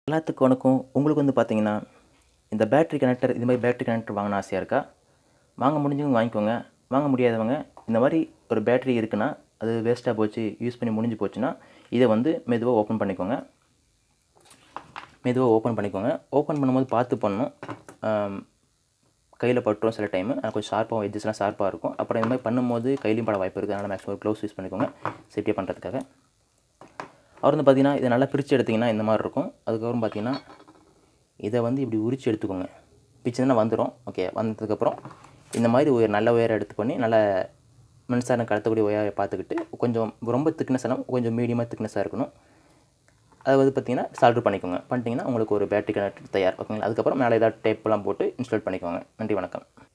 எல்லாத்துக்கும் வணக்கம். உங்களுக்கு வந்து பார்த்தீங்கன்னா, இந்த பேட்டரி கனெக்டர் இது மாரி பேட்டரி கனெக்டர் வாங்கணும்னு ஆசையா இருக்கா? வாங்க முடிஞ்சவங்க வாங்கிக்கோங்க. வாங்க முடியாதவங்க இந்த மாரி ஒரு பேட்டரி இருக்குன்னா, அது வேஸ்ட்டா போச்சு, யூஸ் பண்ணி முடிஞ்சு போச்சுன்னா, இத வந்து மெதுவா ஓப்பன் பண்ணிக்கோங்க. ஓப்பன் பண்ணும்போது பார்த்து பண்ணணும். கையில பட்டுரும் சில டைமு. கொஞ்சம் ஷார்ப்பாகவும் எட்ஜஸ்லாம் ஷார்ப்பா இருக்கும். அப்புறம் இந்த மாரி பண்ணும்போது கையிலயும் பட வாய்ப்பு இருக்குது. அதனால மேக்ஸிமம் க்ளவுஸ் யூஸ் பண்ணிக்கோங்க, சேஃப்டியா பண்ணுறதுக்காக. அப்புறம் வந்து பார்த்தீங்கன்னா, இத நல்லா பிரிச்சு எடுத்தீங்கன்னா இந்த மாரி இருக்கும். அதுக்கப்புறம் பார்த்தீங்கன்னா, இத வந்து இப்படி உரிச்சு எடுத்துக்கோங்க. பிச்சுன்னா வந்துரும். ஓகே. வந்ததுக்கப்புறம் இந்த மாதிரி ஒரு நல்ல ஒயரை எடுத்து பண்ணி நல்ல மின்சாரம் கடத்தக்கூடிய ஒயரை பார்த்துக்கிட்டு கொஞ்சம் ரொம்ப திக்னஸ் எல்லாம் கொஞ்சம் மீடியமாக திக்னஸாக இருக்கணும். அதை வந்து பார்த்தீங்கன்னா சால்டர் பண்ணிக்கோங்க. பண்ணிட்டீங்கன்னா உங்களுக்கு ஒரு பேட்டரி கனெக்டர் தயார். ஓகேங்களா. அதுக்கப்புறம் மேலே ஏதாவது டேப்லாம் போட்டு இன்ஸ்டால் பண்ணிக்கோங்க. நன்றி, வணக்கம்.